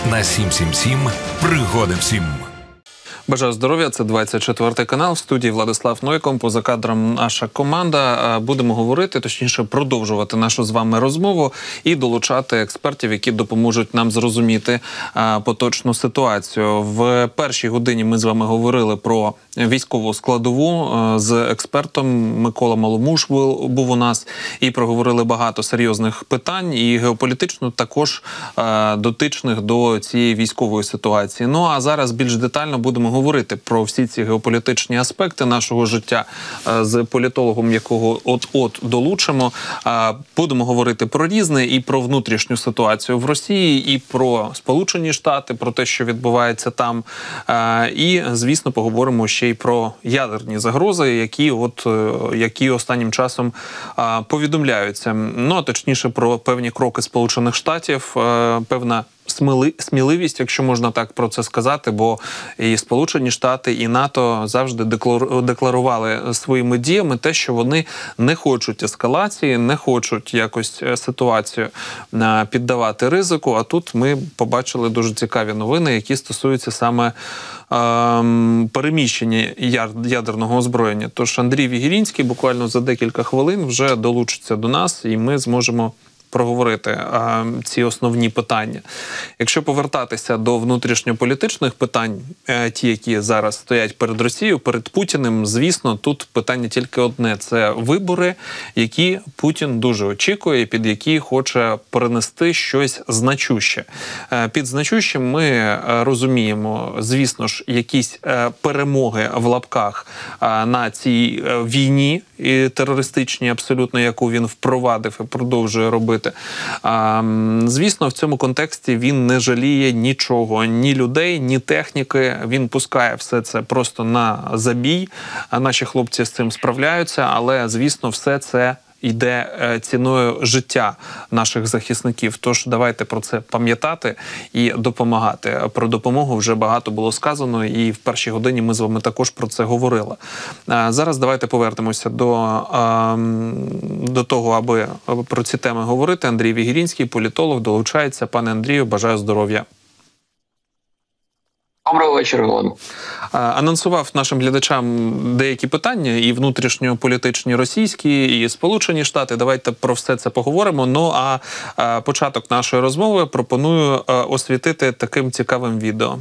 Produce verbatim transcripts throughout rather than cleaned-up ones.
на сім сім сім «Пригоди всім». Бажаю здоров'я, це двадцять четвертий канал, в студії Владислав Нойко, поза кадром наша команда. Будемо говорити, точніше продовжувати нашу з вами розмову і долучати експертів, які допоможуть нам зрозуміти поточну ситуацію. В першій годині ми з вами говорили про військову складову з експертом. Микола Маломуш був у нас, і проговорили багато серйозних питань, і геополітично також дотичних до цієї військової ситуації. Ну а зараз більш детально будемо говорити про всі ці геополітичні аспекти нашого життя з політологом, якого от-от долучимо. Будемо говорити про різне, і про внутрішню ситуацію в Росії, і про Сполучені Штати, про те, що відбувається там. І, звісно, поговоримо ще й про ядерні загрози, які, от, які останнім часом повідомляються. Ну, а точніше, про певні кроки Сполучених Штатів, певна сміливість, якщо можна так про це сказати, бо і Сполучені Штати, і НАТО завжди декларували своїми діями те, що вони не хочуть ескалації, не хочуть якось ситуацію піддавати ризику. А тут ми побачили дуже цікаві новини, які стосуються саме ем, переміщення ядерного озброєння. Тож Андрій Вігірінський буквально за декілька хвилин вже долучиться до нас, і ми зможемо проговорити а, ці основні питання. Якщо повертатися до внутрішньополітичних питань, е, ті, які зараз стоять перед Росією, перед Путіним, звісно, тут питання тільки одне – це вибори, які Путін дуже очікує, під які хоче перенести щось значуще. Е, під значущим ми е, розуміємо, звісно ж, якісь е, перемоги в лапках е, на цій е, війні і терористичній абсолютно, яку він впровадив і продовжує робити. А, звісно, в цьому контексті він не жаліє нічого, ні людей, ні техніки. Він пускає все це просто на забій. А наші хлопці з цим справляються, але, звісно, все це йде ціною життя наших захисників. Тож давайте про це пам'ятати і допомагати. Про допомогу вже багато було сказано, і в першій годині ми з вами також про це говорили. Зараз давайте повернемося до, до того, аби про ці теми говорити. Андрій Вігірінський, політолог, долучається. Пане Андрію, бажаю здоров'я. Доброго вечора, Влад. Анонсував нашим глядачам деякі питання, і внутрішньополітичні російські, і Сполучені Штати. Давайте про все це поговоримо. Ну, а початок нашої розмови пропоную освітити таким цікавим відео.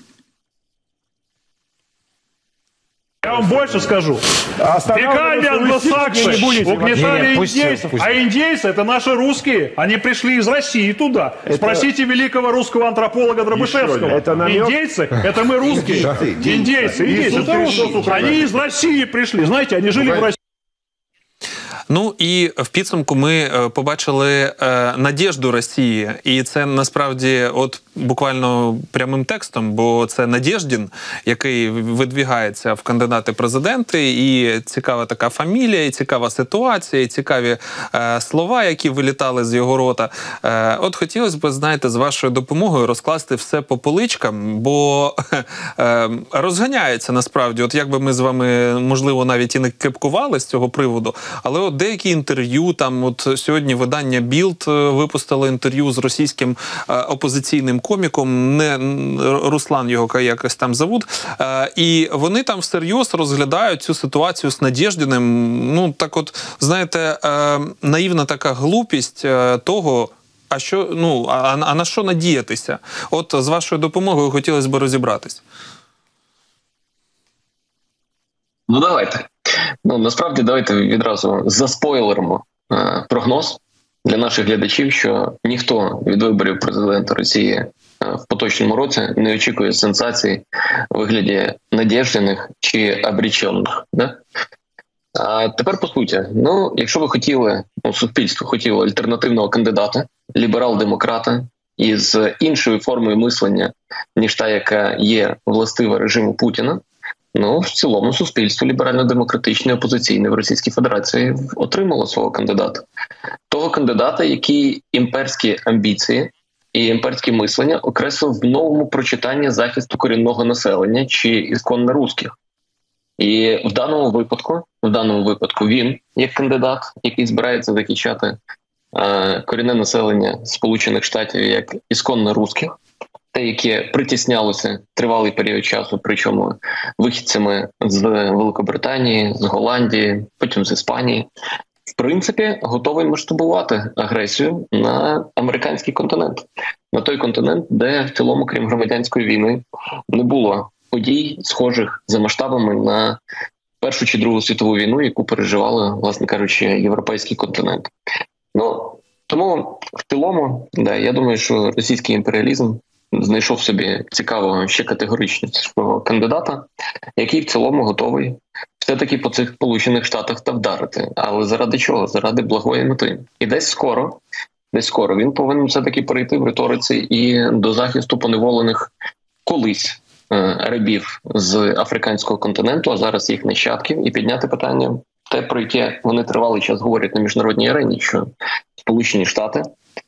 Я вам больше скажу. Веками англосаксы угнетали индейцев. А индейцы — это наши русские. Они пришли из России туда. Это... Спросите великого русского антрополога Дробышевского. Это индейцы — это мы русские. Индейцы, индейцы — это русские. Они из России пришли. Знаете, они жили в России. Ну і в підсумку ми побачили е, надіжду Росії, і це насправді от буквально прямим текстом, бо це Надєждін, який видвігається в кандидати президенти, і цікава така фамілія, і цікава ситуація, і цікаві е, слова, які вилітали з його рота. Е, от хотілося б, знаєте, з вашою допомогою розкласти все по поличкам, бо е, розганяється насправді, от якби ми з вами, можливо, навіть і не кепкували з цього приводу, але от деякі інтерв'ю, там от сьогодні видання Білд випустило інтерв'ю з російським е, опозиційним коміком, не Руслан його якось там зовут, е, і вони там всерйоз розглядають цю ситуацію з Надєждіним. Ну, так от, знаєте, е, наївна така глупість е, того, а що, ну, а, а на що надіятися? От з вашою допомогою хотілося б розібратись. Ну, давайте. Ну, насправді, давайте відразу заспойлеримо е, прогноз для наших глядачів, що ніхто від виборів президента Росії е, в поточному році не очікує сенсацій у вигляді Надєждіних чи обречених. Да? А тепер по суті. Ну, якщо ви хотіли, ну, суспільство хотіло альтернативного кандидата, ліберал-демократа, із іншою формою мислення, ніж та, яка є властива режиму Путіна, ну, в цілому суспільство ліберально-демократичне, опозиційне в Російській Федерації отримало свого кандидата. Того кандидата, який імперські амбіції і імперське мислення окреслив в новому прочитанні захисту корінного населення чи ісконно русських. І в даному випадку, в даному випадку він, як кандидат, який збирається захищати е, корінне населення Сполучених Штатів як ісконно русських, те, яке притіснялося тривалий період часу, причому вихідцями з Великобританії, з Голландії, потім з Іспанії, в принципі, готовий масштабувати агресію на американський континент, на той континент, де в цілому, крім громадянської війни, не було подій, схожих за масштабами на Першу чи Другу світову війну, яку переживали, власне кажучи, європейський континент. Ну, тому в цілому, да, я думаю, що російський імперіалізм знайшов собі цікавого, ще категоричнішого кандидата, який в цілому готовий все-таки по цих Сполучених Штатах та вдарити. Але заради чого? Заради благої мети. І десь скоро, десь скоро він повинен все-таки перейти в риториці і до захисту поневолених колись рабів з африканського континенту, а зараз їх нащадків, і підняти питання, те, про яке вони тривалий час говорять на міжнародній арені, що Сполучені Штати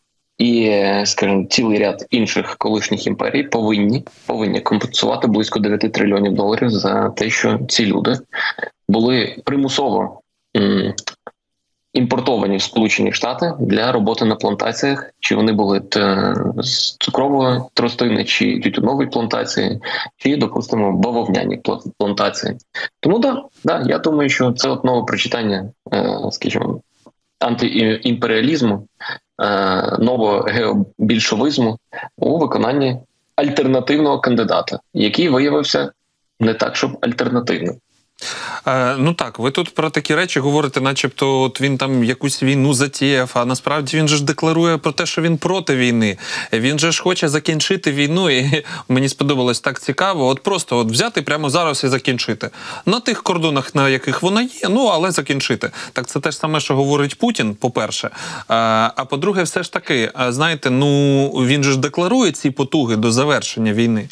і, скажімо, цілий ряд інших колишніх імперій повинні, повинні компенсувати близько дев'ять трильйонів доларів за те, що ці люди були примусово м- імпортовані в Сполучені Штати для роботи на плантаціях, чи вони були т- з цукрової тростини, чи тютюнової плантації, чи, допустимо, бавовняні плантації. Тому да, да, я думаю, що це от нове прочитання, е, скажімо, антиімперіалізму, е, нового геобільшовизму у виконанні альтернативного кандидата, який виявився не так, щоб альтернативним. Е, ну так, ви тут про такі речі говорите, начебто от він там якусь війну затіяв, а насправді він же ж декларує про те, що він проти війни. Він же ж хоче закінчити війну, і мені сподобалось так цікаво, от просто от взяти прямо зараз і закінчити. На тих кордонах, на яких вона є, ну, але закінчити. Так це те ж саме, що говорить Путін, по-перше. А, а по-друге, все ж таки, знаєте, ну, він же ж декларує ці потуги до завершення війни.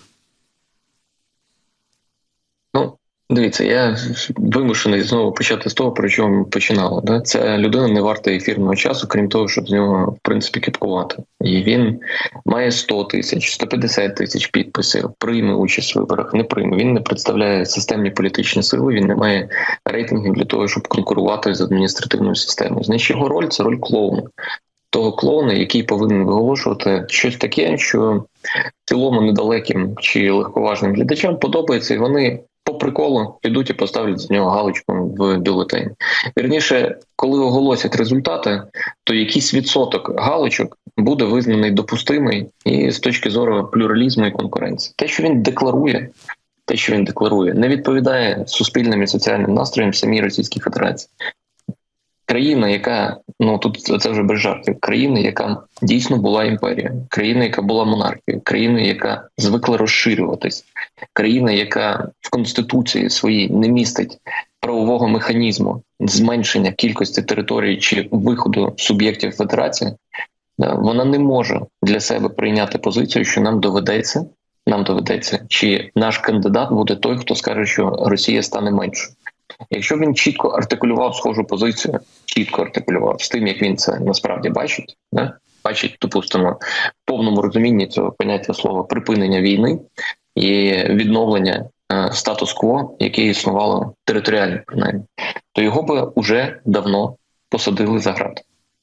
Ну, дивіться, я вимушений знову почати з того, про чого ми починали. Да? Ця людина не варта ефірного часу, крім того, щоб з нього, в принципі, кіпкувати. І він має сто тисяч, сто п'ятдесят тисяч підписів, прийме участь в виборах, не прийме. Він не представляє системні політичні сили, він не має рейтингів для того, щоб конкурувати з адміністративною системою. Значить, його роль – це роль клоуна. Того клоуна, який повинен виголошувати щось таке, що в цілому недалеким чи легковажним глядачам подобається, і вони по приколу підуть і поставлять з нього галочку в бюлетені. Вірніше, коли оголосять результати, то якийсь відсоток галочок буде визнаний допустимий і з точки зору плюралізму і конкуренції. Те, що він декларує, те, що він декларує, не відповідає суспільним і соціальним настроям самій Російській Федерації. Країна, яка, ну тут це вже без жартів, країна, яка дійсно була імперією, країна, яка була монархією, країна, яка звикла розширюватись, країна, яка в Конституції своїй не містить правового механізму зменшення кількості територій чи виходу суб'єктів федерації, вона не може для себе прийняти позицію, що нам доведеться, нам доведеться, чи наш кандидат буде той, хто скаже, що Росія стане меншою. Якщо він чітко артикулював схожу позицію, чітко артикулював з тим, як він це насправді бачить, да? бачить, допустимо, в повному розумінні цього поняття слова припинення війни і відновлення е, статус-кво, яке існувало територіально, принаймні, то його би вже давно посадили за грати.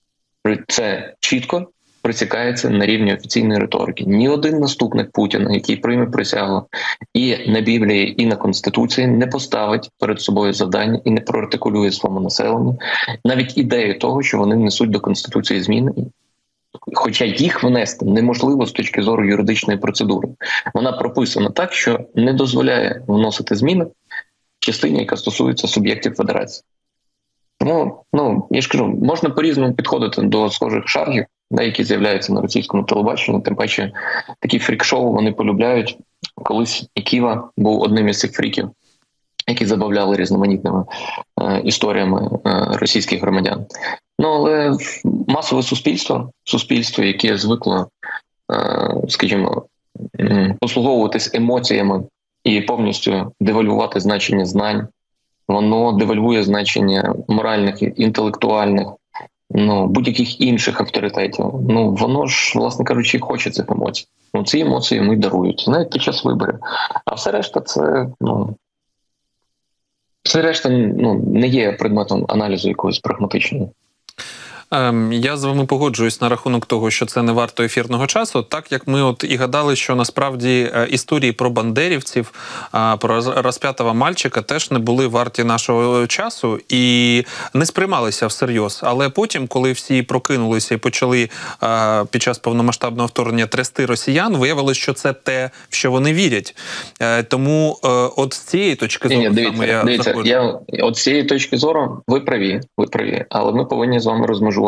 Це чітко присікається на рівні офіційної риторики. Ні один наступник Путіна, який прийме присягу і на Біблії, і на Конституції, не поставить перед собою завдання і не проартикулює своєму населенню навіть ідею того, що вони внесуть до Конституції зміни. Хоча їх внести неможливо з точки зору юридичної процедури. Вона прописана так, що не дозволяє вносити зміни в частині, яка стосується суб'єктів федерації. Тому, ну, я ж кажу, можна по-різному підходити до схожих шаргів, які з'являються на російському телебаченні, тим паче такі фрік-шоу вони полюбляють. Колись і Ківа був одним із цих фріків, які забавляли різноманітними е, історіями е, російських громадян. Ну, але масове суспільство, суспільство, яке звикло, е, скажімо, послуговуватись емоціями і повністю девальвувати значення знань, воно девальвує значення моральних, інтелектуальних, ну, будь-яких інших авторитетів. Ну, воно ж, власне кажучи, хоче цих емоцій. Ну, ці емоції ми дарують, навіть під час виборів. А все решта це, ну, все решта, ну, не є предметом аналізу якогось прагматичного. Я з вами погоджуюсь на рахунок того, що це не варто ефірного часу, так як ми от і гадали, що насправді історії про бандерівців, про розп'ятого мальчика теж не були варті нашого часу і не сприймалися всерйоз. Але потім, коли всі прокинулися і почали під час повномасштабного вторгнення трясти росіян, виявилось, що це те, в що вони вірять. Тому от з цієї точки зору... Ні, ні, дивіться, я, дивіться я, от з цієї точки зору ви праві, ви праві, але ми повинні з вами розмежувати,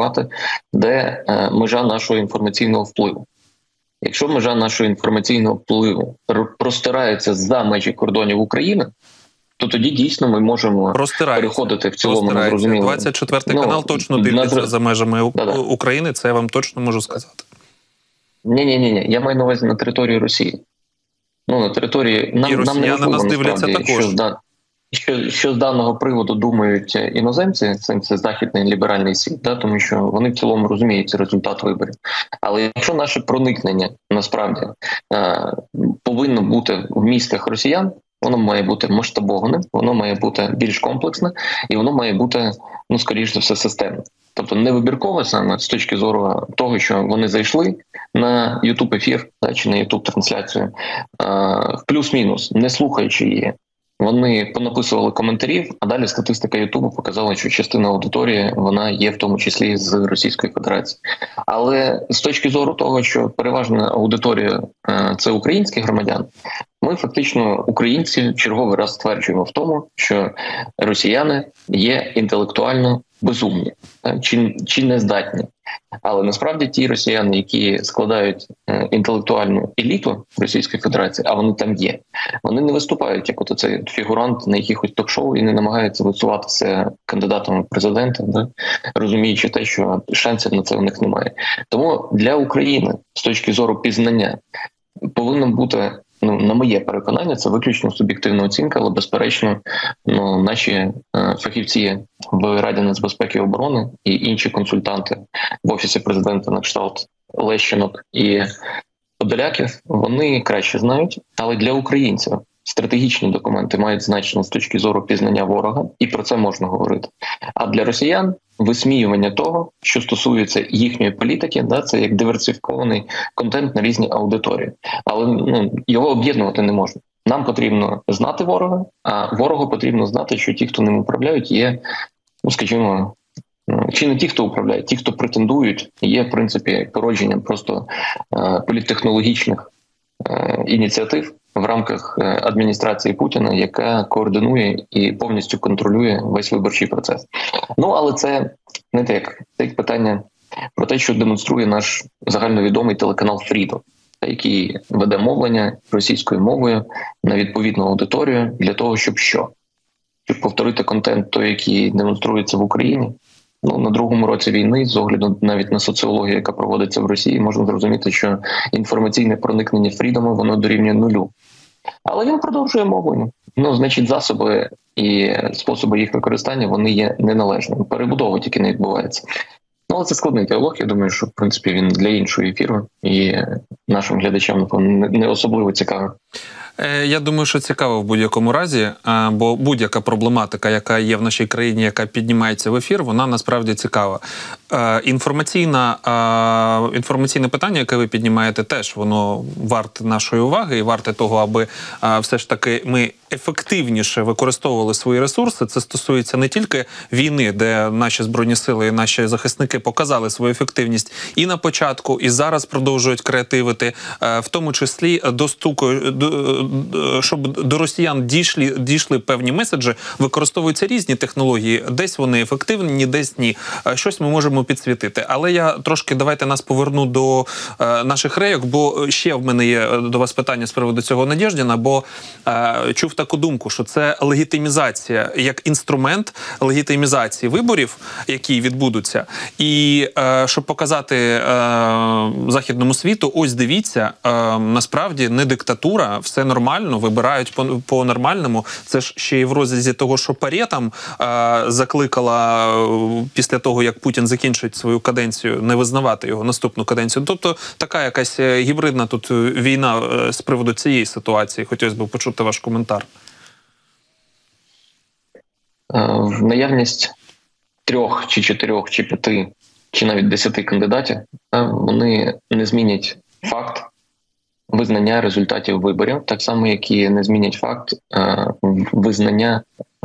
де е, межа нашого інформаційного впливу. Якщо межа нашого інформаційного впливу простирається за межі кордонів України, то тоді дійсно ми можемо переходити в цілому на зрозуміло. двадцять четвертий ну, канал точно дивиться на... за межами да, да. України, це я вам точно можу сказати. Ні-ні-ні, я маю на увазі на території Росії. Ну, на території... Нам, І росіяни нам нас дивляться також. Що, Що, що з даного приводу думають іноземці, це західний ліберальний світ, да, тому що вони в цілому розуміють результат виборів. Але якщо наше проникнення насправді е, повинно бути в містах росіян, воно має бути масштабоване, воно має бути більш комплексне і воно має бути, ну, скоріш за все, системне. Тобто не вибіркове саме з точки зору того, що вони зайшли на YouTube-ефір да, чи на YouTube-трансляцію е, в плюс-мінус, не слухаючи її. Вони понаписували коментарів, а далі статистика Ютубу показала, що частина аудиторії вона є в тому числі з Російської Федерації. Але з точки зору того, що переважна аудиторія – це українські громадяни, ми фактично, українці, черговий раз стверджуємо в тому, що росіяни є інтелектуально безумні, чи, чи не здатні. Але насправді ті росіяни, які складають інтелектуальну еліту Російської Федерації, а вони там є, вони не виступають як от цей фігурант на якихось ток-шоу і не намагаються висуватися кандидатами в президенти, да? розуміючи те, що шансів на це у них немає. Тому для України з точки зору пізнання повинно бути, ну, на моє переконання, це виключно суб'єктивна оцінка, але, безперечно, ну, наші е, фахівці в Раді нацбезпеки і оборони і інші консультанти в Офісі президента на кшталт Лещенок і Подоляків, вони краще знають, але для українців стратегічні документи мають значення з точки зору пізнання ворога, і про це можна говорити. А для росіян висміювання того, що стосується їхньої політики, да, це як диверсифікований контент на різні аудиторії. Але ну, його об'єднувати не можна. Нам потрібно знати ворога, а ворогу потрібно знати, що ті, хто ним управляють, є, ну, скажімо, чи не ті, хто управляє, ті, хто претендують, є, в принципі, породженням просто е, політтехнологічних е, ініціатив в рамках адміністрації Путіна, яка координує і повністю контролює весь виборчий процес. Ну, але це не так. Це питання про те, що демонструє наш загальновідомий телеканал Фрідом, який веде мовлення російською мовою на відповідну аудиторію для того, щоб що? Щоб повторити контент той, який демонструється в Україні. Ну, на другому році війни, з огляду навіть на соціологію, яка проводиться в Росії, можна зрозуміти, що інформаційне проникнення Фрідому, воно дорівнює нулю. Але він продовжує мовлення. Ну, значить, засоби і способи їх використання, вони є неналежними. Перебудова тільки не відбувається. Ну, але це складний діалог, я думаю, що, в принципі, він для іншого ефіру і нашим глядачам, напевно, не особливо цікавий. Я думаю, що цікаво в будь-якому разі, бо будь-яка проблематика, яка є в нашій країні, яка піднімається в ефір, вона насправді цікава. Інформаційна, інформаційне питання, яке ви піднімаєте, теж воно варте нашої уваги і варте того, аби все ж таки ми ефективніше використовували свої ресурси. Це стосується не тільки війни, де наші Збройні Сили і наші захисники показали свою ефективність і на початку, і зараз продовжують креативити, в тому числі достукою, щоб до росіян дійшли, дійшли певні меседжі, використовуються різні технології. Десь вони ефективні, десь ні. Щось ми можемо підсвітити. Але я трошки, давайте нас поверну до е, наших рейок, бо ще в мене є до вас питання з приводу цього Надєждіна, бо е, чув таку думку, що це легітимізація, як інструмент легітимізації виборів, які відбудуться. І е, щоб показати е, західному світу, ось дивіться, е, насправді не диктатура, все нормально, вибирають по, по нормальному. Це ж ще й в розрізі того, що Парє там е, закликала е, після того, як Путін закінчить свою каденцію, не визнавати його наступну каденцію. Тобто така якась гібридна тут війна е, з приводу цієї ситуації. Хотілося б почути ваш коментар. В наявність трьох чи чотирьох чи п'яти чи навіть десяти кандидатів, вони не змінять факт визнання результатів виборів, так само, як і не змінять факт визнання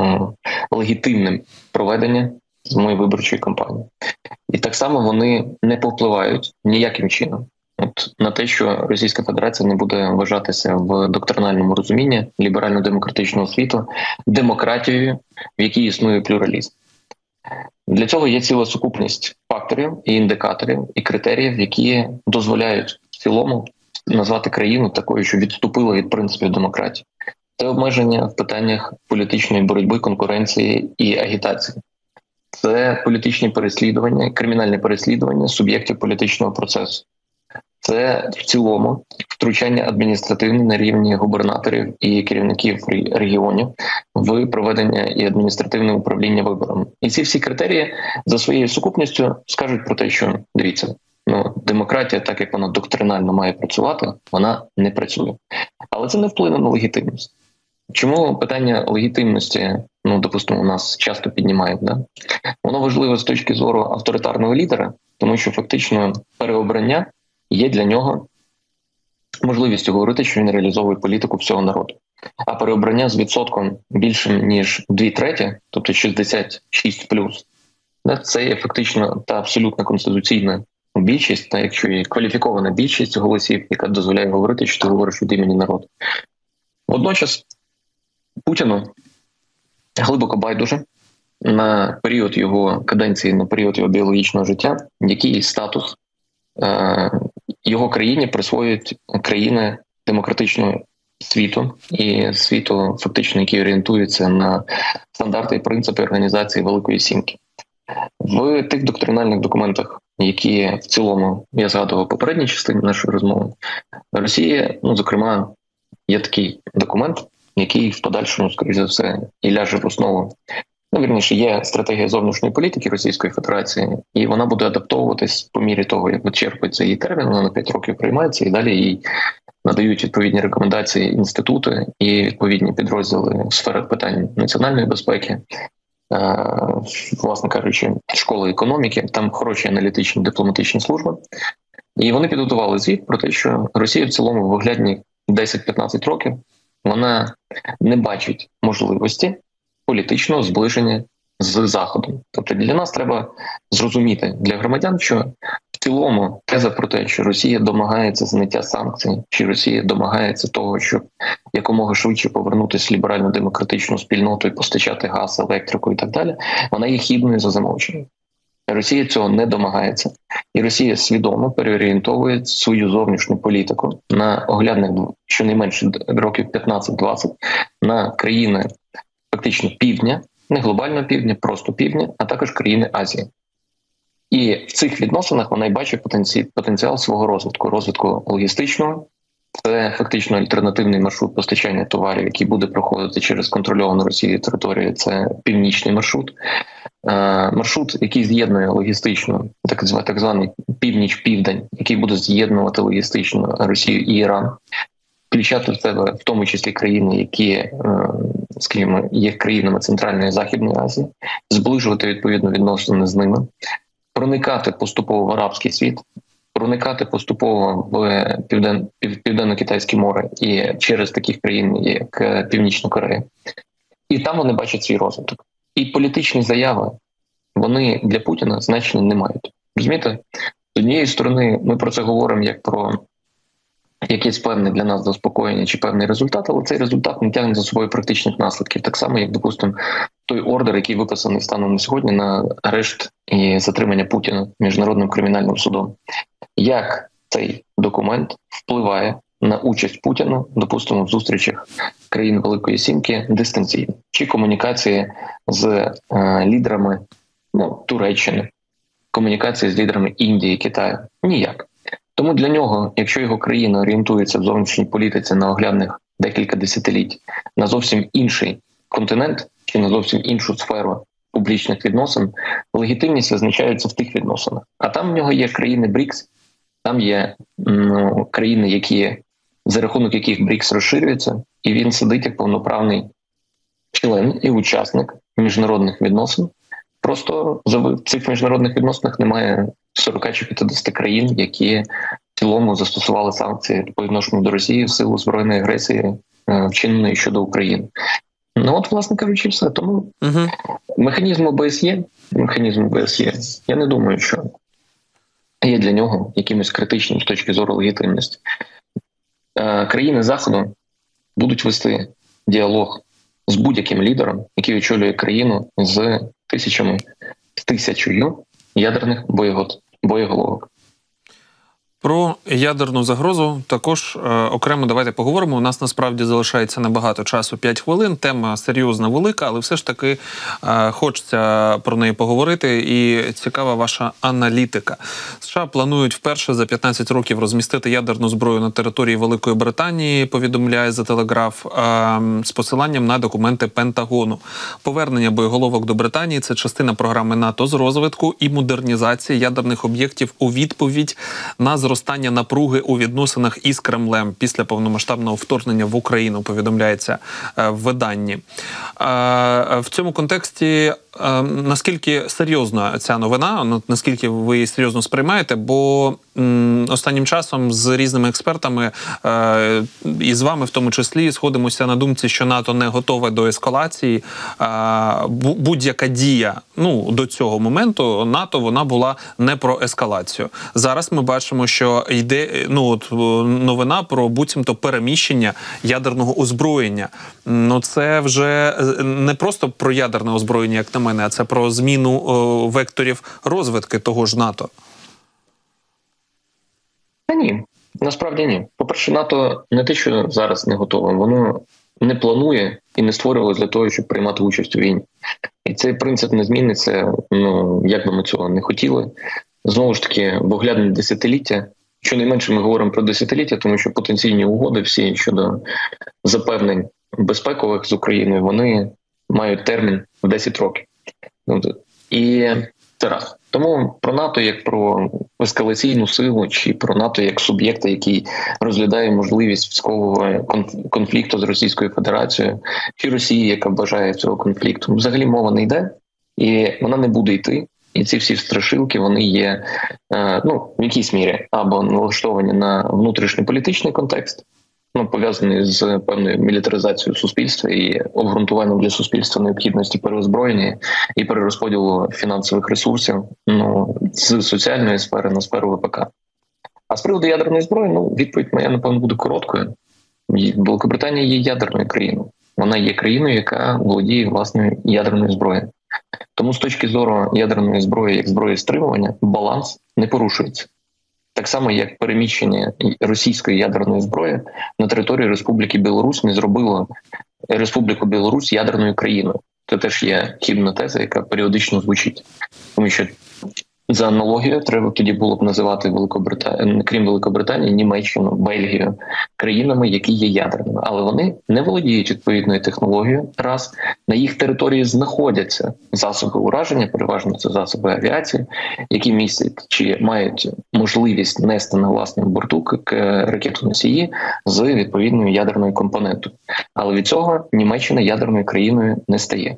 легітимним проведення самої виборчої кампанії. І так само вони не повпливають ніяким чином от на те, що Російська Федерація не буде вважатися в доктринальному розумінні ліберально-демократичного світу демократією, в якій існує плюралізм. Для цього є ціла сукупність факторів і індикаторів, і критеріїв, які дозволяють в цілому назвати країну такою, що відступила від принципів демократії. Це обмеження в питаннях політичної боротьби, конкуренції і агітації. Це політичні переслідування, кримінальне переслідування суб'єктів політичного процесу. Це в цілому втручання адміністративне на рівні губернаторів і керівників регіонів в проведення і адміністративне управління виборами. І ці всі критерії за своєю сукупністю скажуть про те, що, дивіться, ну, демократія, так як вона доктринально має працювати, вона не працює. Але це не вплине на легітимність. Чому питання легітимності, ну, допустимо, у нас часто піднімають, да? Воно важливе з точки зору авторитарного лідера, тому що фактично переобрання є для нього можливістю говорити, що він реалізовує політику всього народу. А переобрання з відсотком більшим, ніж дві треті, тобто шістдесят шість плюс, да, це є фактично та абсолютно конституційна більшість, та якщо є кваліфікована більшість голосів, яка дозволяє говорити, що ти говориш від імені народу. Водночас Путіну глибоко байдуже на період його каденції, на період його біологічного життя, який статус е- його країні присвоюють країни демократичного світу і світу, фактично, який орієнтується на стандарти і принципи організації Великої Сімки. В тих доктринальних документах, які в цілому я згадував в попередній частині нашої розмови, Росія, ну, зокрема, є такий документ, який в подальшому, скоріш за все, і ляже в основу. Ну, вірніше, є стратегія зовнішньої політики Російської Федерації, і вона буде адаптовуватись по мірі того, як вичерпується її термін, вона на п'ять років приймається, і далі їй надають відповідні рекомендації інститути і відповідні підрозділи в сферах питань національної безпеки, власне кажучи, школи економіки, там хороші аналітичні дипломатичні служби. І вони підготували звіт про те, що Росія в цілому в виглядні десять-п'ятнадцять років вона не бачить можливості політичного зближення з Заходом. Тобто для нас треба зрозуміти, для громадян, що в цілому теза про те, що Росія домагається зняття санкцій, чи Росія домагається того, щоб якомога швидше повернутися в ліберально-демократичну спільноту і постачати газ, електрику і так далі, вона є хібною за замовченням. Росія цього не домагається. І Росія свідомо переорієнтовує свою зовнішню політику на оглядних щонайменше років п'ятнадцять-двадцять на країни фактично півдня, не глобального півдня, просто півдня, а також країни Азії. І в цих відносинах вона й бачить потенці... потенціал свого розвитку, розвитку логістичного. Це фактично альтернативний маршрут постачання товарів, який буде проходити через контрольовану Росією територію. Це північний маршрут. Е, маршрут, який з'єднує логістично, так званий, так званий північ-південь, який буде з'єднувати логістично Росію і Іран, включати в себе в тому числі країни, які, е, скажімо, є країнами Центральної і Західної Азії, зближувати відповідно відносини з ними, проникати поступово в арабський світ, проникати поступово в Півден... Південно-Китайське море і через таких країн, як Північна Корея. І там вони бачать свій розвиток. І політичні заяви, вони для Путіна значення не мають. Розумієте? З однієї сторони, ми про це говоримо як про якийсь певний для нас заспокоєння чи певний результат, але цей результат не тягне за собою практичних наслідків. Так само, як, допустимо, той ордер, який виписаний станом на сьогодні на арешт і затримання Путіна Міжнародним кримінальним судом. Як цей документ впливає на участь Путіна, допустимо, в зустрічах країн Великої Сімки дистанційно? Чи комунікації з е, лідерами, ну, Туреччини, комунікації з лідерами Індії, Китаю? Ніяк. Тому для нього, якщо його країна орієнтується в зовнішній політиці на оглядних декілька десятиліть на зовсім інший континент чи на зовсім іншу сферу публічних відносин, легітимність визначається в тих відносинах. А там в нього є країни БРІКС, там є ну, країни, які за рахунок яких БРІКС розширюється, і він сидить як повноправний член і учасник міжнародних відносин. Просто в цих міжнародних відносинах немає сорок чи п'ятдесят країн, які в цілому застосували санкції по відношенню до Росії в силу збройної агресії, вчиненої щодо України. Ну от, власне кажучи, все. Тому угу. механізм О Б С є, механізм О Б С є. Я не думаю, що є для нього якимось критичним з точки зору легітимності. Країни Заходу будуть вести діалог з будь-яким лідером, який очолює країну з тисячами, з тисячою ядерних боєголовок. Про ядерну загрозу також е, окремо давайте поговоримо. У нас насправді залишається небагато часу, п'ять хвилин. Тема серйозна, велика, але все ж таки е, хочеться про неї поговорити. І цікава ваша аналітика. США планують вперше за п'ятнадцять років розмістити ядерну зброю на території Великої Британії, повідомляє The Telegraph, е, з посиланням на документи Пентагону. Повернення боєголовок до Британії – це частина програми НАТО з розвитку і модернізації ядерних об'єктів у відповідь на зростання напруги у відносинах із Кремлем після повномасштабного вторгнення в Україну, повідомляється в виданні. В цьому контексті наскільки серйозна ця новина, наскільки ви її серйозно сприймаєте, бо останнім часом з різними експертами і з вами в тому числі сходимося на думці, що НАТО не готове до ескалації. Будь-яка дія, ну, до цього моменту НАТО, вона була не про ескалацію. Зараз ми бачимо, що йде, ну, от, новина про буцімто переміщення ядерного озброєння. Ну, це вже не просто про ядерне озброєння, як на мене, а це про зміну о, векторів розвитки того ж НАТО. Та ні, насправді ні. По-перше, НАТО не те, що зараз не готове, воно не планує і не створювалося для того, щоб приймати участь у війні. І цей принцип не зміниться, ну, як би ми цього не хотіли. Знову ж таки, в оглядні десятиліття, щонайменше ми говоримо про десятиліття, тому що потенційні угоди всі щодо запевнень безпекових з Україною, вони мають термін в десять років. І це раз. Тому про НАТО як про ескалаційну силу, чи про НАТО як суб'єкта, який розглядає можливість військового конфлікту з Російською Федерацією, чи Росії, яка бажає цього конфлікту, взагалі мова не йде, і вона не буде йти. І ці всі страшилки, вони є, ну, в якійсь мірі або налаштовані на внутрішньополітичний контекст, ну, пов'язаний з певною мілітаризацією суспільства і обґрунтуванням для суспільства необхідності переозброєння і перерозподілу фінансових ресурсів, ну, з соціальної сфери на сферу В П К. А з приводу ядерної зброї, ну, відповідь моя, напевно, буде короткою. Великобританія є ядерною країною. Вона є країною, яка володіє власною ядерною зброєю. Тому з точки зору ядерної зброї, як зброї стримування, баланс не порушується. Так само, як переміщення російської ядерної зброї на території Республіки Білорусь не зробило Республіку Білорусь ядерною країною. Це теж є хибна теза, яка періодично звучить. Тому що за аналогією треба тоді було б називати Великобританію, крім Великобританії, Німеччину, Бельгію країнами, які є ядерними. Але вони не володіють відповідною технологією. Раз, на їх території знаходяться засоби ураження, переважно це засоби авіації, які містять чи мають можливість нести на власному борту ракетоносії з відповідною ядерною компонентою. Але від цього Німеччина ядерною країною не стає.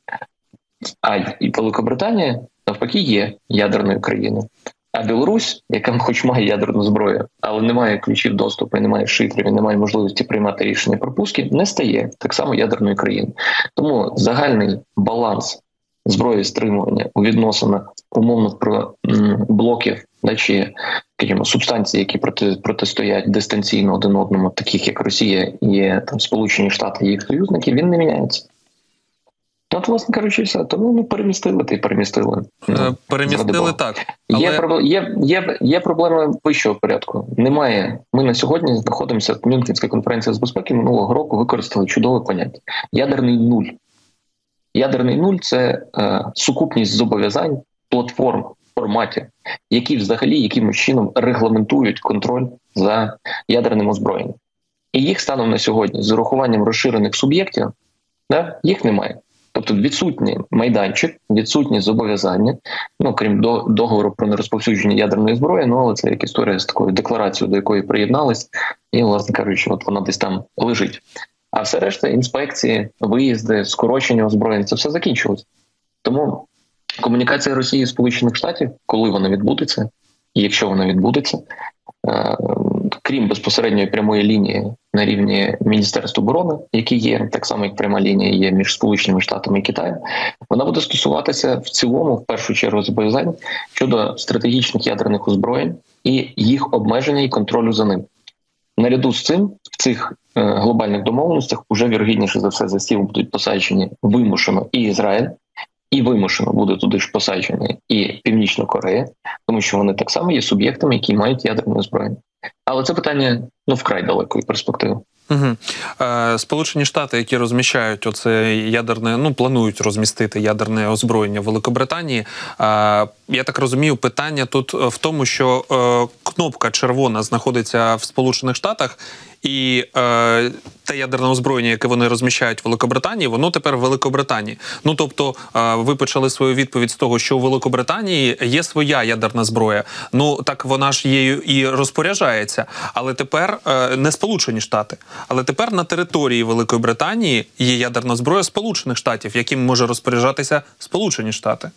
А і Великобританія, навпаки, є ядерною країною. А Білорусь, яка хоч має ядерну зброю, але не має ключів доступу, не має шифрів, не має можливості приймати рішення про пуски, не стає так само ядерною країною. Тому загальний баланс зброї стримування у відносинах умовно про м, блоків, да, чи, скажімо, субстанції, які проти, протистоять дистанційно один одному, таких як Росія і там Сполучені Штати, їх союзники, він не міняється. От, власне кажучи, все. Тому ми перемістили, та й перемістили. Е, перемістили, так. Але... Є, є, є, є проблема вищого порядку. Немає. Ми на сьогодні знаходимося, Мюнхенська конференція з безпеки минулого року використали чудове поняття. Ядерний нуль. Ядерний нуль – це е, сукупність зобов'язань, платформ, форматів, які взагалі якимось чином регламентують контроль за ядерним озброєнням. І їх станом на сьогодні, з урахуванням розширених суб'єктів, да, їх немає. Тобто відсутній майданчик, відсутні зобов'язання, ну, крім до, договору про нерозповсюдження ядерної зброї, ну, але це як історія з такою декларацією, до якої приєднались, і, власне кажучи, от вона десь там лежить. А все решта, інспекції, виїзди, скорочення озброєнь, це все закінчилось. Тому Комунікація Росії і Сполучених Штатів, коли вона відбудеться, і якщо вона відбудеться, крім безпосередньої прямої лінії на рівні Міністерства оборони, які є, так само як пряма лінія є між Сполученими Штатами і Китаєм, вона буде стосуватися в цілому, в першу чергу, зобов'язань щодо стратегічних ядерних озброєнь і їх обмеження і контролю за ним. Наряду з цим, в цих е, глобальних домовленостях уже вірогідніше за все за стіл будуть посаджені вимушено і Ізраїль, і вимушено буде туди ж посаджені і Північна Корея, тому що вони так само є суб'єктами, які мають ядерне озброєння. Але це питання, ну, вкрай далекої перспективи. Угу. Е, Сполучені Штати, які розміщають оце ядерне, ну, планують розмістити ядерне озброєння в Великобританії, е, я так розумію, питання тут в тому, що е, кнопка червона знаходиться в Сполучених Штатах, і е, те ядерне озброєння, яке вони розміщають в Великобританії, воно тепер в Великобританії. Ну, тобто, е, ви почали свою відповідь з того, що у Великобританії є своя ядерна зброя. Ну, так вона ж її і розпоряджається. Але тепер е, не Сполучені Штати. Але тепер на території Великої Британії є ядерна зброя Сполучених Штатів, яким може розпоряджатися Сполучені Штати.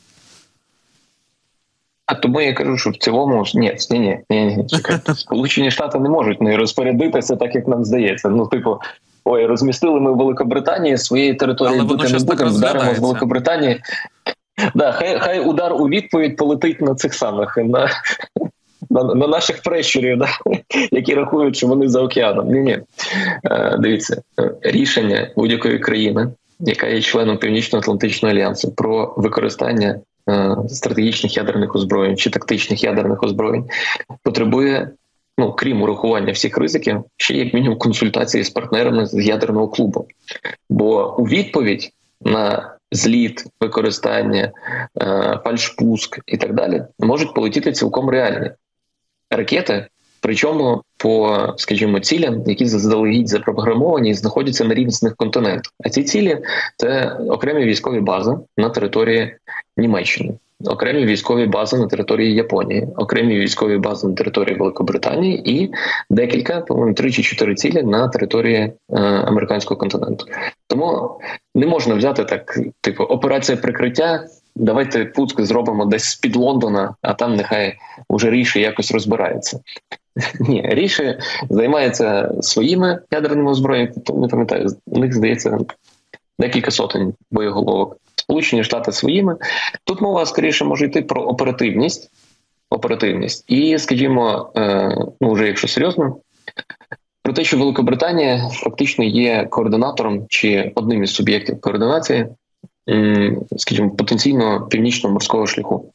А тому я кажу, що в цілому ні, ні, ні, ні, ні, чекайте. Сполучені Штати не можуть не розпорядитися так, як нам здається. Ну, типу, ой, розмістили ми в Великобританії, своєї території бути не будемо, вдаримо з Великобританії. Да, хай, хай удар у відповідь полетить на цих самих, на, на, на наших прещурів, да, які рахують, що вони за океаном. Ні-ні. Е, дивіться, рішення будь-якої країни, яка є членом Північно-Атлантичного альянсу, про використання стратегічних ядерних озброєнь чи тактичних ядерних озброєнь потребує, ну, крім урахування всіх ризиків, ще як мінімум консультації з партнерами з ядерного клубу. Бо у відповідь на зліт, використання, фальшпуск і так далі можуть полетіти цілком реальні ракети, причому по, скажімо, цілям, які заздалегідь запрограмовані і знаходяться на різних континентах. А ці цілі – це окремі військові бази на території Німеччини, окремі військові бази на території Японії, окремі військові бази на території Великобританії і декілька, по-моєму, три чи чотири цілі на території е, американського континенту. Тому не можна взяти так, типу, операція прикриття, давайте пуск зробимо десь з-під Лондона, а там нехай уже Ріші якось розбирається. Ні, Ріші займається своїми ядерними озброєннями, не пам'ятаю, у них, здається, декілька сотень боєголовок. Сполучені Штати своїми. Тут мова, скоріше, може йти про оперативність, оперативність. І, скажімо, е, ну, вже якщо серйозно, про те, що Великобританія фактично є координатором чи одним із суб'єктів координації, скажімо, потенційно північного морського шляху,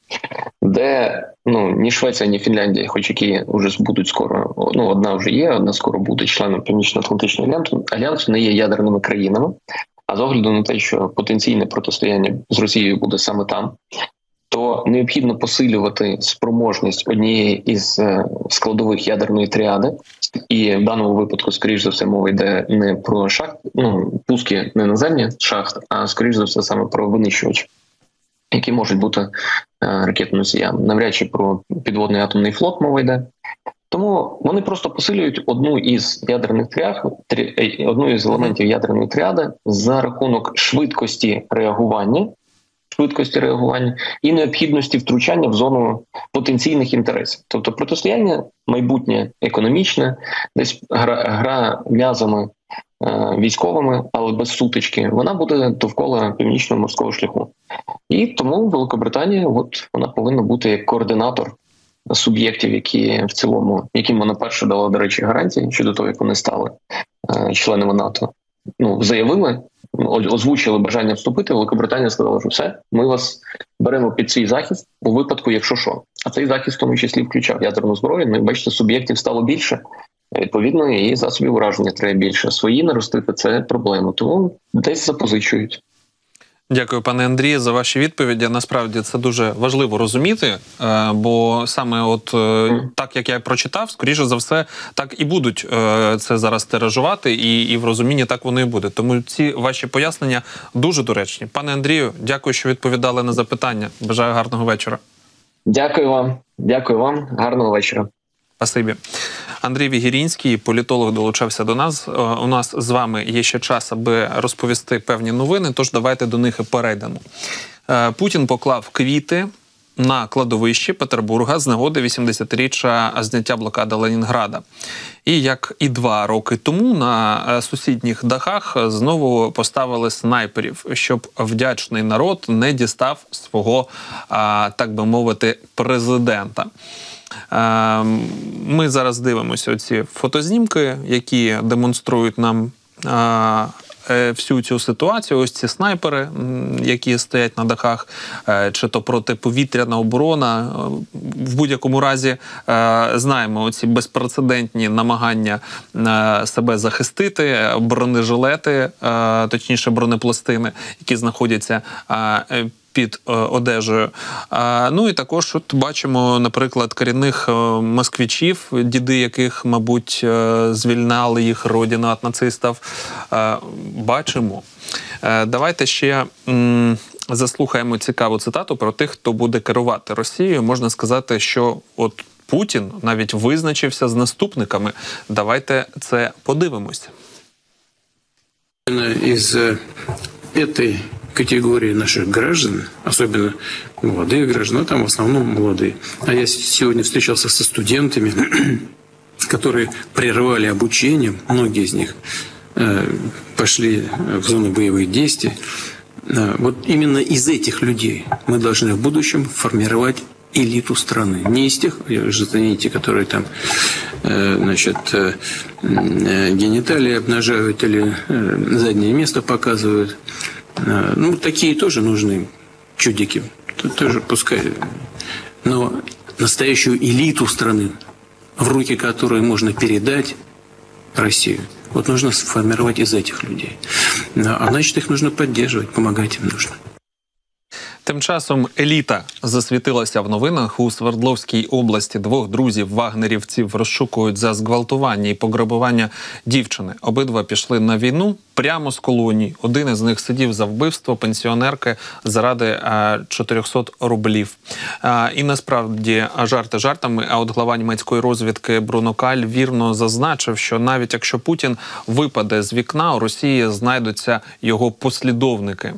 де, ну, ні Швеція, ні Фінляндія, хоч які вже будуть скоро, ну, одна вже є, одна скоро буде членом Північно-Атлантичного альянсу, альянсу не є ядерними країнами, а з огляду на те, що потенційне протистояння з Росією буде саме там, то необхідно посилювати спроможність однієї із складових ядерної тріади. І в даному випадку, скоріш за все, мова йде не про шахт, ну, пуски не наземні шахт, а скоріш за все саме про винищувачі, які можуть бути е, ракетоносіями. Навряд чи про підводний атомний флот мова йде. Тому вони просто посилюють одну із ядерних тріад, одну із елементів ядерної тріади за рахунок швидкості реагування, швидкості реагування і необхідності втручання в зону потенційних інтересів. Тобто протистояння майбутнє економічне, десь гра, гра м'язами е, військовими, але без сутички, вона буде довкола північного морського шляху. І тому Великобританія, от вона повинна бути як координатор суб'єктів, які в цілому, яким вона перше дала, до речі, гарантії щодо того, як вони стали е, членами НАТО. Ну, заявили, озвучили бажання вступити, Великобританія сказала, що все, ми вас беремо під свій захист у випадку, якщо що. А цей захист в тому числі включав ядерну зброю, ну і бачите, суб'єктів стало більше, відповідно, і засобів ураження треба більше. Свої наростити – це проблема, тому десь запозичують. Дякую, пане Андрію, за ваші відповіді. Насправді це дуже важливо розуміти, бо саме от так, як я прочитав, скоріше за все, так і будуть це зараз тиражувати, і, і в розумінні так воно і буде. Тому ці ваші пояснення дуже доречні. Пане Андрію, дякую, що відповідали на запитання. Бажаю гарного вечора. Дякую вам. Дякую вам. Гарного вечора. Спасибі. Андрій Вігірінський, політолог, долучався до нас. У нас з вами є ще час, аби розповісти певні новини, тож давайте до них і перейдемо. Путін поклав квіти на кладовищі Петербурга з нагоди вісімдесятиріччя зняття блокади Ленінграда. І як і два роки тому на сусідніх дахах знову поставили снайперів, щоб вдячний народ не дістав свого, так би мовити, президента. Ми зараз дивимося ці фотознімки, які демонструють нам всю цю ситуацію. Ось ці снайпери, які стоять на дахах, чи то протиповітряна оборона. В будь-якому разі знаємо оці безпрецедентні намагання себе захистити, бронежилети, точніше бронепластини, які знаходяться під одежею. Ну і також от бачимо, наприклад, корінних москвичів, діди яких, мабуть, звільняли їх родину від нацистів. Бачимо. Давайте ще заслухаємо цікаву цитату про тих, хто буде керувати Росією. Можна сказати, що от Путін навіть визначився з наступниками. Давайте це подивимося. Із цієї категории наших граждан, особенно молодые граждане, но там в основном молодые. А я сегодня встречался со студентами, которые прервали обучение, многие из них э, пошли в зону боевых действий. Э, вот именно из этих людей мы должны в будущем формировать элиту страны. Не из тех, знаете, которые там э, значит, э, гениталии обнажают или э, заднее место показывают. Ну, такие тоже нужны чудики. Тут тоже пускай. Но настоящую элиту страны, в руки которой можно передать Россию, вот нужно сформировать из этих людей. А значит, их нужно поддерживать, помогать им нужно. Тим часом еліта засвітилася в новинах. У Свердловській області двох друзів-вагнерівців розшукують за зґвалтування і пограбування дівчини. Обидва пішли на війну прямо з колонії. Один із них сидів за вбивство пенсіонерки заради чотирьохсот рублів. І насправді, жарти жартами, а от глава німецької розвідки Бруно Каль вірно зазначив, що навіть якщо Путін випаде з вікна, у Росії знайдуться його послідовники.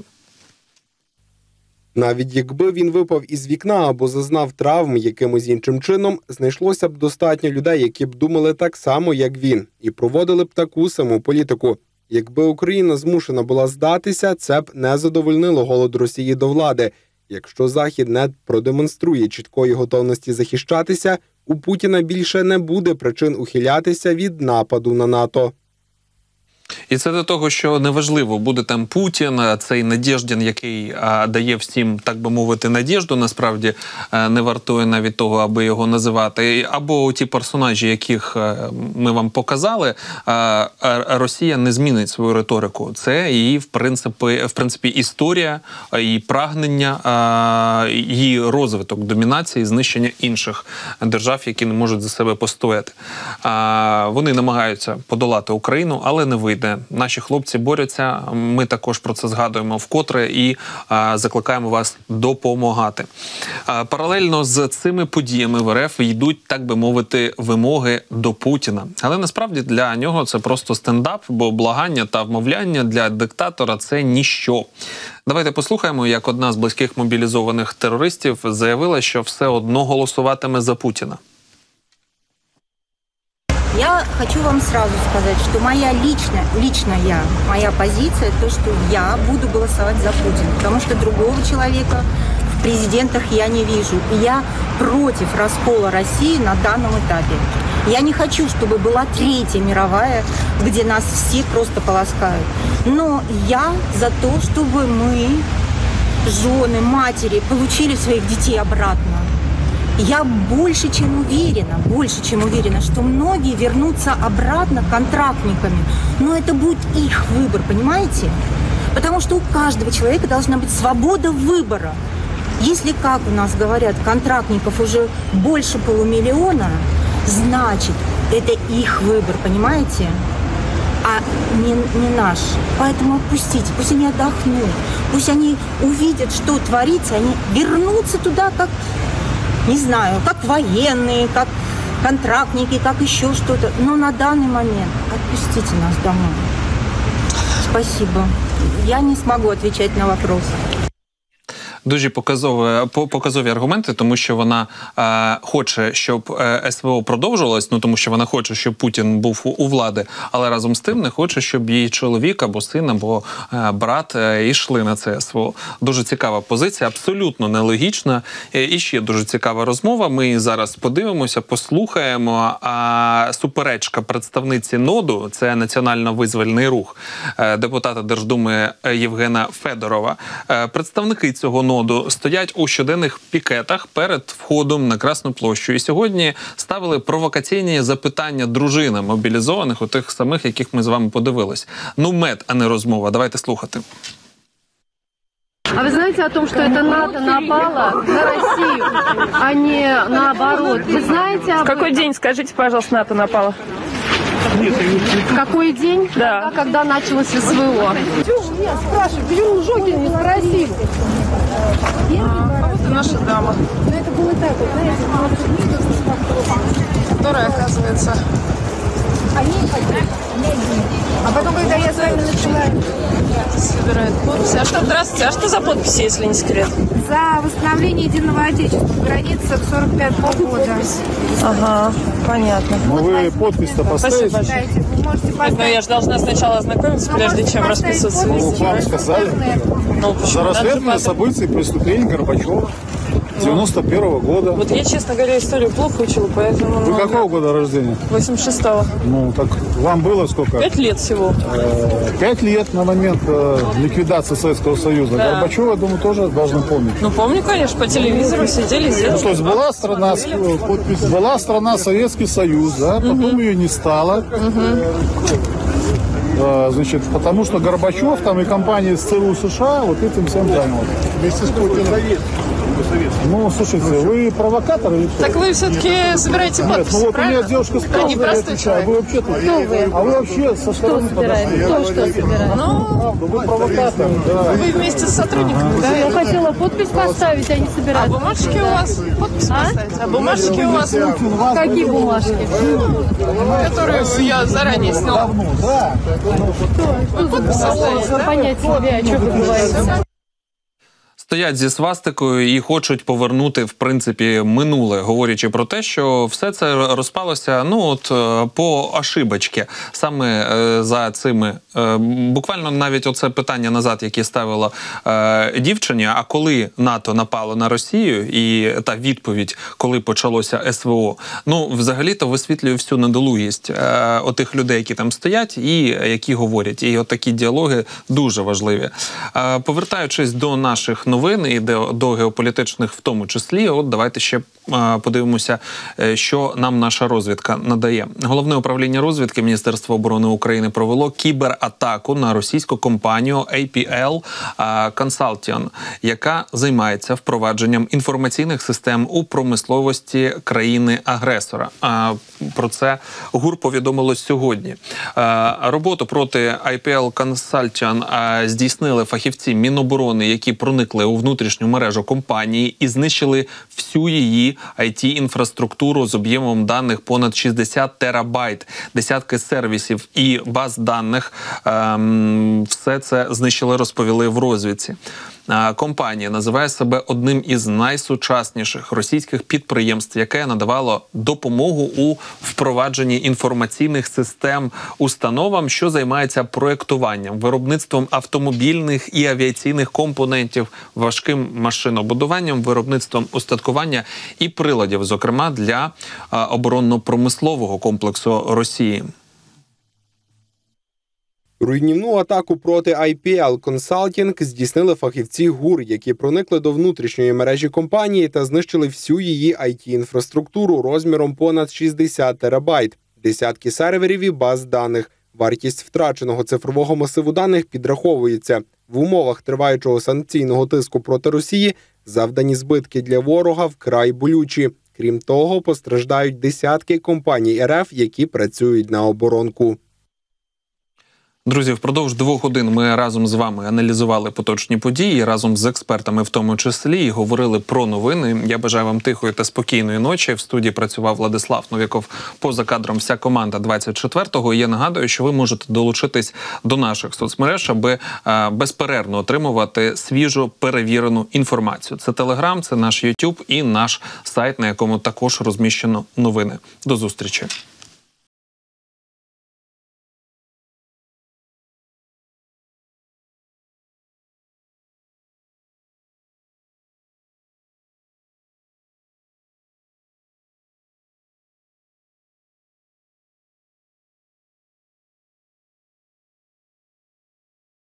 Навіть якби він випав із вікна або зазнав травм якимось іншим чином, знайшлося б достатньо людей, які б думали так само, як він, і проводили б таку саму політику. Якби Україна змушена була здатися, це б не задовольнило голод Росії до влади. Якщо Захід не продемонструє чіткої готовності захищатися, у Путіна більше не буде причин ухилятися від нападу на НАТО. І це до того, що неважливо, буде там Путін, цей Надєждін, який а, дає всім, так би мовити, надіжду, насправді а, не вартує навіть того, аби його називати. Або ті персонажі, яких а, ми вам показали, а, а Росія не змінить свою риторику. Це її, в принципі, в принципі історія, її прагнення, а, її розвиток, домінації, знищення інших держав, які не можуть за себе постояти. А, вони намагаються подолати Україну, але не вийде. Наші хлопці борються, ми також про це згадуємо вкотре і а, закликаємо вас допомагати. А, паралельно з цими подіями в РФ йдуть, так би мовити, вимоги до Путіна. Але насправді для нього це просто стендап, бо благання та вмовляння для диктатора – це ніщо. Давайте послухаємо, як одна з близьких мобілізованих терористів заявила, що все одно голосуватиме за Путіна. Я хочу вам сразу сказать, что моя личная, лично я, моя позиция, то, что я буду голосовать за Путина, потому что другого человека в президентах я не вижу. И я против раскола России на данном этапе. Я не хочу, чтобы была третья мировая, где нас все просто полоскают. Но я за то, чтобы мы, жены, матери, получили своих детей обратно. Я больше чем уверена, больше чем уверена, что многие вернутся обратно контрактниками. Но это будет их выбор, понимаете? Потому что у каждого человека должна быть свобода выбора. Если, как у нас говорят, контрактников уже больше полумиллиона, значит, это их выбор, понимаете? А не, не наш. Поэтому отпустите, пусть они отдохнут, пусть они увидят, что творится, они вернутся туда, как... Не знаю, как военные, как контрактники, как еще что-то. Но на данный момент отпустите нас домой. Спасибо. Я не смогу отвечать на вопросы. Дуже показові, показові аргументи, тому що вона е, хоче, щоб е, СВО продовжувалось, ну тому що вона хоче, щоб Путін був у, у влади, але разом з тим не хоче, щоб її чоловік або син, або е, брат е, йшли на це СВО. Дуже цікава позиція, абсолютно нелогічна. Е, і ще дуже цікава розмова. Ми зараз подивимося, послухаємо. А суперечка представниці ноду, це Національно-визвольний рух, е, депутата Держдуми Євгена Федорова. Е, представники цього ноду стоять у щоденних пікетах перед входом на Красну площу. І сьогодні ставили провокаційні запитання дружинам мобілізованих, у тих самих, яких ми з вами подивились. Ну, мед, а не розмова. Давайте слухати. А вы знаете о том, что это НАТО напало на Россию, а не наоборот? Вы знаете об В какой день, скажите, пожалуйста, НАТО напало? В какой день? Да. Когда началось СВО. Нет, спрашивай, почему Жогин не спросил? А вот и наша дама. Но это было так, вот, знаете, Которая, оказывается... а потом, когда я с вами начала... собирает подписи. А что, здравствуйте, а что за подписи, если не секрет? За восстановление единого Отечества в границах сорок пятого года. Ага, понятно. Ну вы подпись-то Спасибо большое. Знаете, вы можете Но поставить... я же должна сначала ознакомиться, прежде чем расписываться. вам сказали? Ну, почему? За Надо же расследование потом- событий преступлений Горбачева девяносто первого года. Вот я, честно говоря, историю плохо учила, поэтому... Вы ну, какого года рождения? восемьдесят шестого. Ну, так вам было сколько? Пять лет всего. Э, Пять лет на момент э, ликвидации Советского Союза. Да. Горбачева, я думаю, тоже должны помнить. Ну, помню, конечно, по телевизору сидели здесь. Ну, то есть была страна, была страна Советский Союз, да, потом ее не стало. Э, Значит, потому что Горбачев там и компания из ЦРУ США вот этим всем занял. Вместе с Путиным. Ну, слушайте, вы провокатор или кто? Так вы все-таки собираете Нет, подписи, ну вот у правильно? меня девушка А спрашивает, не я простой отвечаю, человек. вы вообще тут? Кто вы? А вы вообще со стороны подошли. Кто что собирает? Ну, Вы провокатор, да. вы вместе с сотрудниками, да? Я хотела подпись поставить, а не А собирать. бумажки у вас? Подпись поставить. А бумажки у вас? Какие бумажки? Которые я заранее сняла. Да. Вы подпись составите, да? Понять себя, о чем вы говорите. Стоять зі свастикою і хочуть повернути, в принципі, минуле, говорячи про те, що все це розпалося, ну, от, по ошибочці. Саме е, за цими, е, буквально навіть оце питання назад, яке ставила е, дівчині, а коли НАТО напало на Росію, і та відповідь, коли почалося СВО, ну, взагалі-то висвітлює всю недолугість е, отих людей, які там стоять і які говорять. І от такі діалоги дуже важливі. Е, повертаючись до наших новин, і до, до геополітичних в тому числі, от давайте ще а, подивимося, що нам наша розвідка надає. Головне управління розвідки Міністерства оборони України провело кібератаку на російську компанію ей пі ел Consulting, яка займається впровадженням інформаційних систем у промисловості країни-агресора. А, про це ГУР повідомило сьогодні. А, роботу проти ей пі ел Consulting а, здійснили фахівці Міноборони, які проникли у внутрішню мережу компанії і знищили всю її ай ті-інфраструктуру з об'ємом даних понад шістдесят терабайт, десятки сервісів і баз даних. Ем, все це знищили, розповіли в розвідці. Компанія називає себе одним із найсучасніших російських підприємств, яке надавало допомогу у впровадженні інформаційних систем установам, що займаються проєктуванням, виробництвом автомобільних і авіаційних компонентів, важким машинобудуванням, виробництвом устаткування і приладів, зокрема для оборонно-промислового комплексу Росії. Руйнівну атаку проти ей пі ел Consulting здійснили фахівці ГУР, які проникли до внутрішньої мережі компанії та знищили всю її ай ті-інфраструктуру розміром понад шістдесят терабайт, десятки серверів і баз даних. Вартість втраченого цифрового масиву даних підраховується. В умовах триваючого санкційного тиску проти Росії завдані збитки для ворога вкрай болючі. Крім того, постраждають десятки компаній РФ, які працюють на оборонку. Друзі, впродовж двох годин ми разом з вами аналізували поточні події, разом з експертами в тому числі, і говорили про новини. Я бажаю вам тихої та спокійної ночі. В студії працював Владислав Новіков, поза кадром вся команда двадцять четвертого. І я нагадую, що ви можете долучитись до наших соцмереж, аби а, безперервно отримувати свіжу, перевірену інформацію. Це Телеграм, це наш Ютуб і наш сайт, на якому також розміщено новини. До зустрічі.